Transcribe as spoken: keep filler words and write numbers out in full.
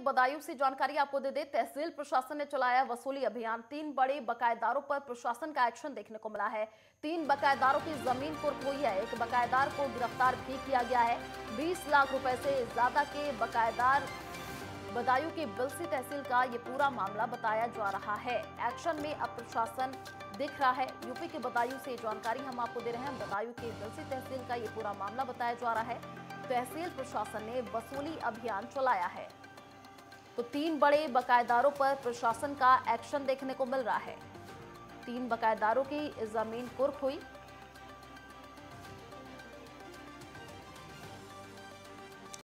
बदायूं से जानकारी आपको दे दें, तहसील प्रशासन ने चलाया वसूली अभियान। तीन बड़े बकायेदारों पर प्रशासन का एक्शन देखने को मिला है। तीन बकायेदारों की जमीन कुर्क हुई है। एक बकायेदार को गिरफ्तार भी किया गया है। बीस लाख रुपए से ज्यादा के बकायेदार बदायूं की बिलसी तहसील का ये पूरा मामला बताया जा रहा है। एक्शन में अब प्रशासन दिख रहा है। यूपी के बदायूं से जानकारी हम आपको दे रहे हैं। बदायूं के बिलसी तहसील का ये पूरा मामला बताया जा रहा है। तहसील प्रशासन ने वसूली अभियान चलाया है, तो तीन बड़े बकायेदारों पर प्रशासन का एक्शन देखने को मिल रहा है। तीन बकायेदारों की जमीन कुर्क हुई।